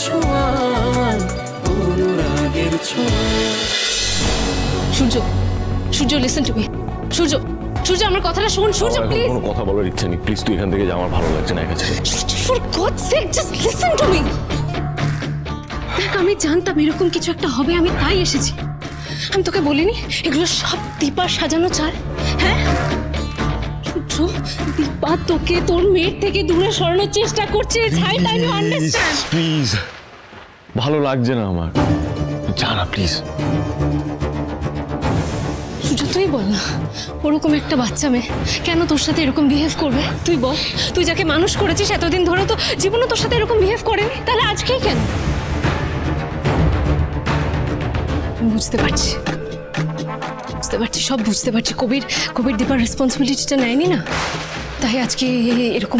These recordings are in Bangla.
ছোঁয়া, অনুরাগের ছোঁয়া। Surya, Surya listen to me. Surya, Surya আমার কথাটা শোন। সূর্য প্লিজ। কোনো কথা বলার ইচ্ছে নেই, প্লিজ তুই এখান থেকে যা, আমার ভালো লাগছে না একা ছেড়ে। For God sake just listen to me. দেখ আমি জানতাম এরকম কিছু একটা হবে, আমি তাই এসেছি। আমি তোকে বলিনি এগুলো সব দীপার সাজানো চাল? হ্যাঁ সূর্য, দীপা তোকে তোর মেয়ের থেকে দূরে সরানোর চেষ্টা করছে। প্লিজ, ভালো লাগছে না আমার, জানা প্লিজ। সূর্য তুই বল না, ওরকম একটা বাচ্চা মেয়ে কেন তোর সাথে এরকম বিহেভ করবে? তুই বল, তুই যাকে মানুষ করেছিস এতদিন ধরে, তো জীবনে তোর সাথে এরকম বিহেভ করেনি, তাহলে আজকেই কেন? বুঝতে পারছি, বুঝতে পারছি, সব বুঝতে পারছি। কবির দীপার রেসপন্সিবিলিটিটা নেয়নি না, তাই আজকে এরকম।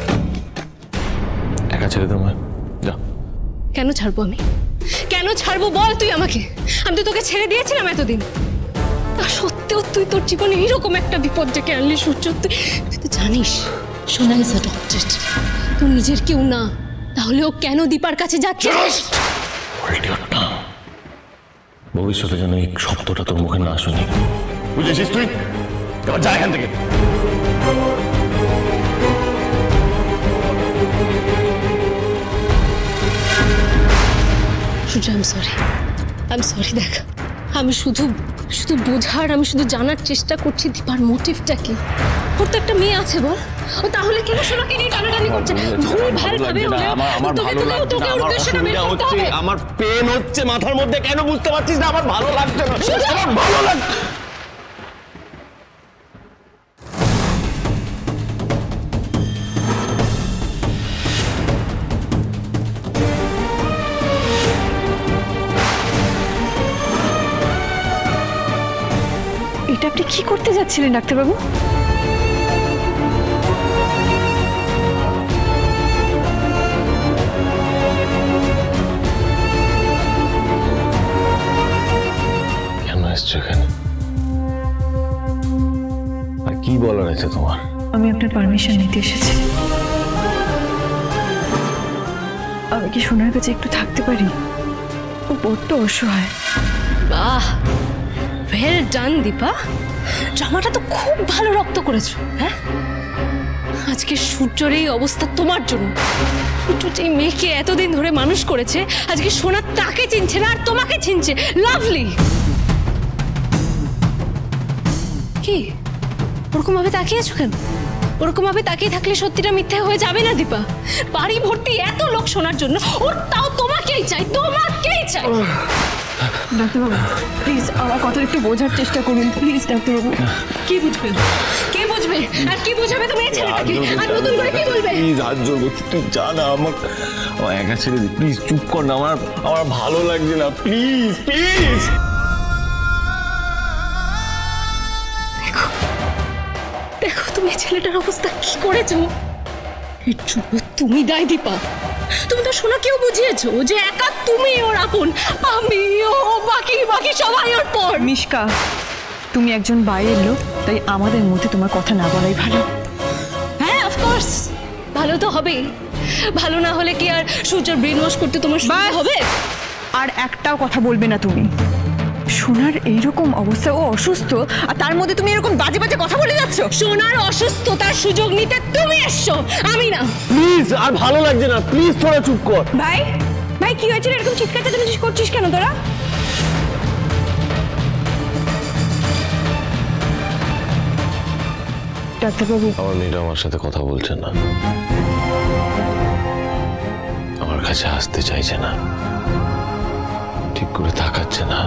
একা ছেড়ে দে আমায়, যা। কেন ছাড়বো আমি? কেন ছাড়বো বল তুই আমাকে? আমি তো তোকে ছেড়ে দিয়েছিলাম এতদিন, তা সত্ত্বেও তুই তোর জীবনে এইরকম একটা বিপদ ডেকে আনলি। সূর্য তুই তো জানিস সোনা ইজ অ্যাডপ্টেড, তোর নিজের কেউ না, তাহলে ও কেন দীপার কাছে যাচ্ছে? ভবিষ্যতে যেন এই শব্দটা তোর মুখে না শুনি, বুঝেছিস? তুই এবার যা এখান থেকে। সূর্য আই এম সরি দেখ, আমি শুধু বোঝার, আমি শুধু জানার চেষ্টা করছি দীপার মোটিভটা কি। ওর তো একটা মেয়ে আছে বল, ও তাহলে কেন সোনাকে নিয়ে টানাটানি করছে? আমার পেন হচ্ছে মাথার মধ্যে, কেন বুঝতে পারছিস না? আমার ভালো লাগছে না, আমার ভালো লাগছে। এটা আপনি কি করতে যাচ্ছিলেন ডাক্তারবাবু? কেন এসছো এখানে? আর কি বলার আছে তোমার? আমি আপনার পারমিশন নিতে এসেছি। আমি কি সোনার কাছে একটু থাকতে পারি? ও বড্ড অসহায়। বাহ, ওয়েল ডান দীপা, জামাটা তো খুব ভালো রক্ত করেছো। হ্যাঁ, আজকে সূর্যের এই অবস্থা তোমার জন্য। সূর্য যে মেয়েকে এতদিন ধরে মানুষ করেছে, আজকে সোনা তাকে চিনছে না আর তোমাকে চিনছে। লাভলি। কি ওরকম ভাবে তাকিয়েছো কেন? ওরকম ভাবে তাকিয়ে থাকলে সত্যিটা মিথ্যে হয়ে যাবে না দীপা? বাড়ি ভর্তি এত লোক শোনার জন্য, ওর তাও তোমাকেই চাই, তোমাকেই চাই। ডাক্তারবাবু প্লিজ আমার কথা একটু বোঝার চেষ্টা করুন, প্লিজ ডাক্তারবাবু। কি বুঝবে? কে বুঝবে? আর কি বুঝাবে তুমি এই ছেলেটাকে? আর নতুন করে কি বলবে? প্লিজ হাত জোর করছি, তুই যা না, আমার একা ছেড়ে দে প্লিজ, চুপ কর না, আমার ভালো লাগছে না, প্লিজ প্লিজ। দেখো দেখো তুমি ছেলেটার অবস্থা কি করেছো। এর জন্য তুমি দায় দীপা। তুমি তো সোনাকেও বুঝিয়েছো যে একা তুমি ওর আপন, আমি ও বাকি সবাই ওর পর। মিশকা, তুমি একজন বাইরের লোক, তাই আমাদের মধ্যে তোমার কথা না বলাই ভালো। হ্যাঁ অফকোর্স, ভালো তো হবেই। ভালো না হলে কি আর সূর্যের ব্রেন ওয়াশ করতে তোমার সুবিধা হবে? আর একটাও কথা বলবে না তুমি। সোনার এইরকম অবস্থা, ও অসুস্থ, আর তার মধ্যে তুমি এরকম বাজে বাজে কথা বলে যাচ্ছ। সোনার অসুস্থতার সুযোগ নিতে তুমি এসছো, আমি না। প্লিজ, আর ভালো লাগছে না, প্লিজ তোরা চুপ কর। ভাই ভাই কি হয়েছিল? এরকম চিৎকার চেঁচামেচি করছিস কেন তোরা? ডাক্তারবাবু, আমার মেয়েটা আমার সাথে কথা বলছে না, আমার কাছে আসতে চাইছে না, ঠিক করে তাকাচ্ছে না,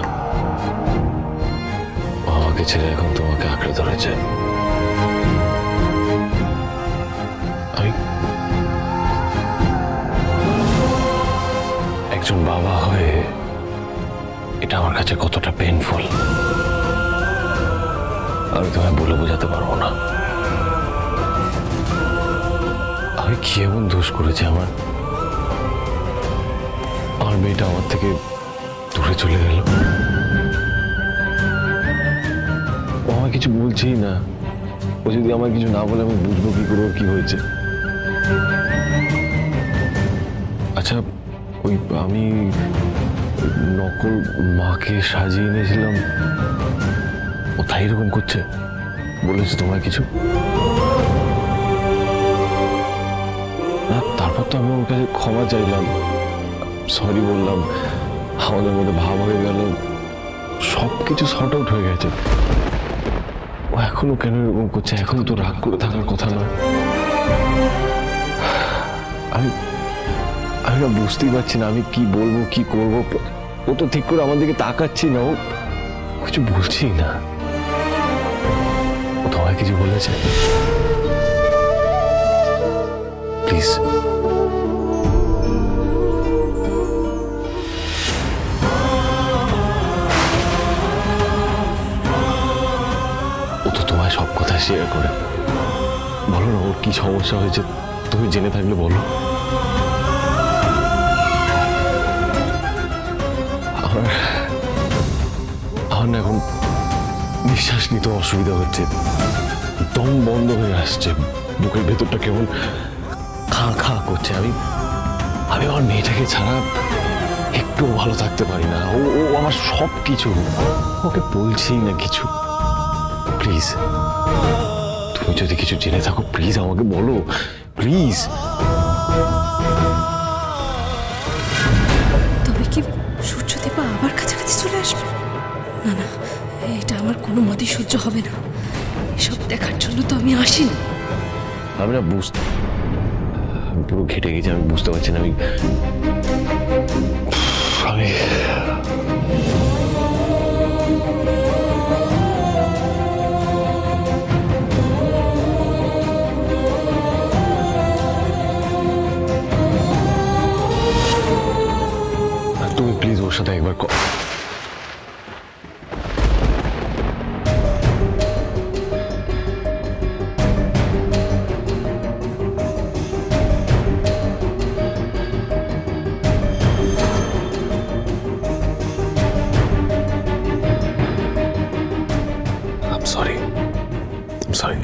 আমাকে ছেড়ে এখন তোমাকে আঁকড়ে ধরেছে। আমি একজন বাবা হয়ে এটা আমার কাছে কতটা পেইনফুল আমি তোমায় বলে বোঝাতে পারবো না। আমি কি এমন দোষ করেছি? আমার মেয়েটা আমার থেকে দূরে চলে গেল, ও আমায় কিছু বলছেই না। ও যদি আমায় কিছু না বলে আমি বুঝবো কি করে কি হয়েছে? আচ্ছা, ও ওই আমি নকল মাকে সাজিয়ে এনেছিলাম, ও তাই এরকম করছে। বলেছে তোমায় কিছু? না, তারপর তো আমি ওর কাছে ক্ষমা চাইলাম, সরি বললাম, আমাদের মধ্যে ভাব হয়ে গেল, সব কিছু সর্ট আউট হয়ে গেছে। ও এখনো কেন এরকম করছে? এখন তো রাগ করে থাকার কথা নয়। আমি আমি না বুঝতেই পারছি না আমি কি বলবো কি করবো। ও তো ঠিক করে আমার দিকে তাকাচ্ছি না, ও কিছু বলছেই না। ও তোমায় কিছু বলেছে? প্লিজ ও তো তোমায় সব কথা শেয়ার করে। বলো না ওর কি সমস্যা হয়েছে, তুমি জেনে থাকলে বলো। আমার না এখন নিঃশ্বাস নিতে অসুবিধা হচ্ছে, দম বন্ধ হয়ে আসছে, বুকের ভেতরটা কেমন খা খা করছে। আমি আমার মেয়েটাকে ছাড়া একটুও ভালো থাকতে পারি না। ও আমার সব কিছু, ওকে বলছি না কিছু। প্লিজ তুমি যদি কিছু জেনে থাকো প্লিজ আমাকে বলো, প্লিজ। তবে কি সূর্যদীপা আবার কাছাকাছি চলে আসবে? না না, এটা আমার কোনো মতেই সহ্য হবে না। এসব দেখার জন্য তো আমি আসিনি। আমি না বুঝতে, পুরো ঘেটে গেছি, আমি বুঝতে পারছি না। আমি তুমি প্লিজ ওর সাথে একবার sorry.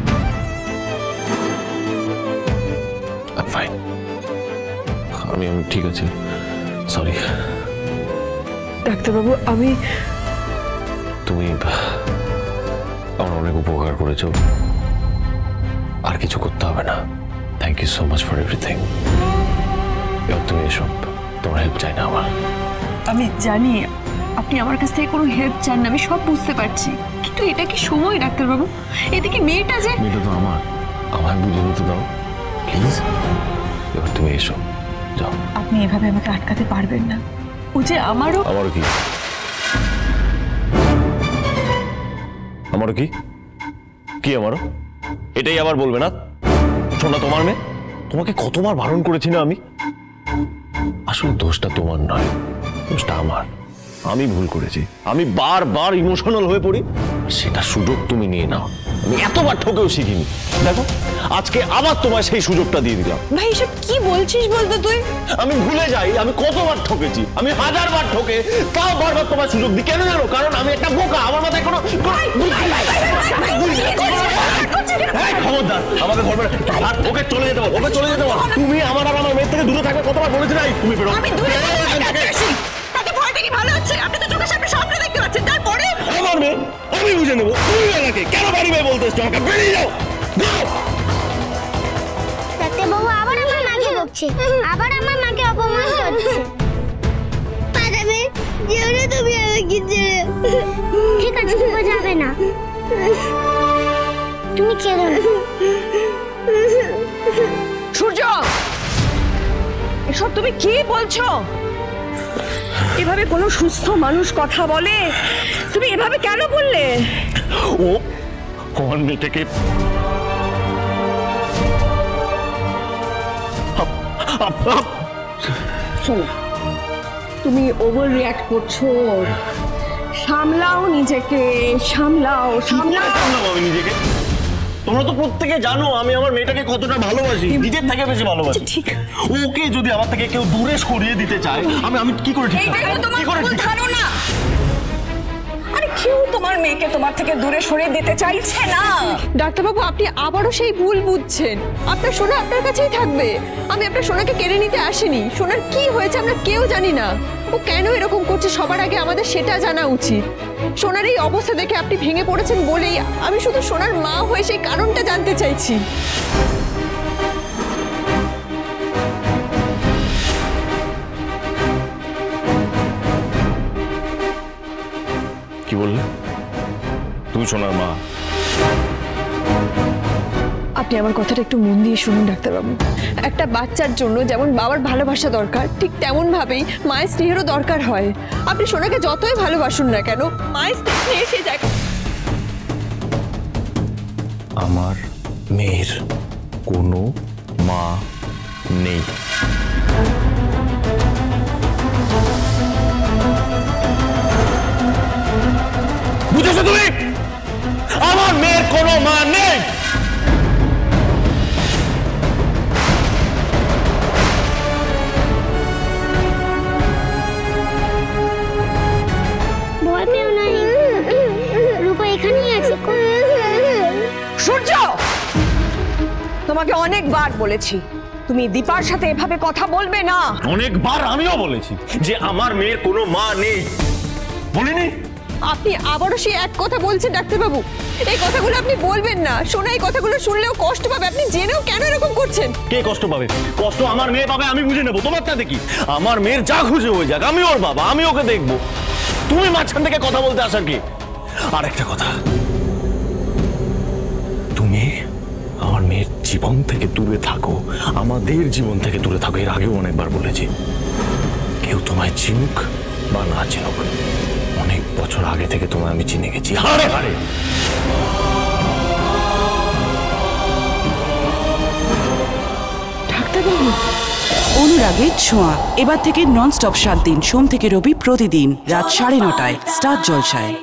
I'm fine. আমি ঠিক আছি, সরি। ডাক্তারবাবু, আমি তুমি আমার অনেক উপকার করেছো, আর কিছু করতে হবে না। Thank you so much for everything. এবার তুমি এসো, তোমার হেল্প চাই না আমার। আমি জানি আপনি আমার কাছ থেকে কোনো হেল্প চান না, আমি সব বুঝতে পারছি, কিন্তু এটা কি সময় ডাক্তারবাবু? এদিকে মেয়েটা তো আমার, আমায় বুঝে নিতে দাও প্লিজ। এবার তুমি এসো, যাও। আপনি এভাবে আমাকে আটকাতে পারবেন না। ও যে আমারও কি আমারও কি আমারও এটাই আবার বলবে না? শোনা, তোমার মেয়ে, তোমাকে কতবার বারণ করেছি না আমি? আসলে দোষটা তোমার নয়, দোষটা আমার। আমি ভুল করেছি, আমি বারবার ইমোশনাল হয়ে পড়ি, সেটা সুযোগ তুমি নিয়ে নাও। আমি এতবার ঠকেও শিখিনি, দেখো আজকে আবার তোমায় সেই সুযোগটা দিয়ে দিলাম। ভাই এসব কি বলছিস বলতো তুই? আমি ভুলে যাই আমি কতবার ঠকেছি, আমি হাজারবার ঠকে তাও বারবার তোমায় সুযোগ দিই। কেন জানো? কারণ আমি একটা বোকা, আমার মাথায় কোনো খবরদার আমাকে ধরবে না। ওকে চলে যেতে বল, ওকে চলে যেতে বল। তুমি আমার আর আমার মেয়ের থেকে দূরে থাকবে কতবার বলেছি না? তুমি বেরো। ভালো হচ্ছে, আপনি তো চোখের সামনে সামনে দেখতে পাচ্ছেন, তারপরে আমার মেয়ে আমি বুঝে নেবো। তুমি আমাকে কেন বাড়ি মেয়ে বলতে এসছো? আমাকে বেরিয়ে যাও। ডাক্তারবাবু আবার আমার মাকে বকছে, আবার আমার মাকে অপমান করছে। পারবে যেও তুমি আমাকে ছেড়ে। ঠিক আছে, তুমি যাবে না, তুমি কেঁদো না। সূর্য, এসব তুমি কি বলছো? এভাবে কোনো সুস্থ মানুষ কথা বলে? তুমি এভাবে কেন বললে? ও আমার মেয়েটাকে শোনো, তুমি ওভার রিঅ্যাক্ট করছো। সামলাও নিজেকে, সামলাও। আমি নিজেকে, তোমরা তো প্রত্যেকে জানো আমি আমার মেয়েটাকে কতটা ভালোবাসি, নিজের থেকে বেশি ভালোবাসি। ঠিক, ওকে যদি আমার থেকে কেউ দূরে সরিয়ে দিতে চায় আমি কি করে ঠিক এইটা তোমার ভুল ধারণা। আরে কেউ তোমার মেয়েকে তোমার থেকে দূরে সরিয়ে দিতে চাইছে না। ডাক্তারবাবু, আপনি আবারও সেই ভুল বুঝছেন। আপনার সোনা আপনার কাছেই থাকবে। আমি আপনার সোনাকে কেড়ে নিতে আসিনি। সোনার কি হয়েছে আমরা কেউ জানি না। ও কেন এরকম করছে সবার আগে আমাদের সেটা জানা উচিত। সোনার এই অবস্থা দেখে আপনি ভেঙে পড়েছেন বলেই আমি শুধু সোনার মা হয়ে সেই কারণটা জানতে চাইছি। কি বললে? তুমি সোনার মা? আপনি আমার কথাটা একটু মন দিয়ে শুনুন ডাক্তারবাবু। একটা বাচ্চার জন্য যেমন বাবার ভালোবাসা দরকার, ঠিক তেমন ভাবেই মায়ের স্নেহেরও দরকার হয়। আপনি সোনাকে যতই ভালোবাসুন না কেন, মায়ের স্নেহে সে জায়গা। আমার মেয়ের কোনো মা নেই। বুঝেছো তুমি? আমার মেয়ের কোনো মা নেই। ভয় পেও না, রূপা এখানেই আছে। সূর্য, তোমাকে অনেকবার বলেছি তুমি দীপার সাথে এভাবে কথা বলবে না। অনেকবার আমিও বলেছি যে আমার মেয়ের কোনো মা নেই, বলিনি? আপনি আবারও সেই এক কথা বলছেন ডাক্তারবাবু। এই কথাগুলো আপনি বলবেন না। সোনা এই কথাগুলো শুনলেও কষ্ট পাবে। আপনি জেনেও কেন এরকম করছেন? কে কষ্ট পাবে? কষ্ট আমার মেয়ে পাবে, আমি বুঝে নেবো। তোমারটা দেখি, আমার মেয়ের যা খুশি হয়ে যাক, আমি ওর বাবা, আমি ওকে দেখবো। তুমি মাঝখান থেকে কথা বলতে আসার কি? আর একটা কথা, তুমি আমার মেয়ের জীবন থেকে দূরে থাকো, আমাদের জীবন থেকে দূরে থাকো। এর আগেও অনেকবার বলেছি। কেউ তোমায় চিনুক বা না চিনুক, অনেক বছর আগে থেকে তোমায় আমি চিনে গেছি হাড়ে হাড়ে। ডাক্তারবাবু, অনুরাগের ছোঁয়া এবার থেকে নন স্টপ 7 দিন সোম থেকে রবি প্রতিদিন রাত 9:30টায় স্টার জলসায়।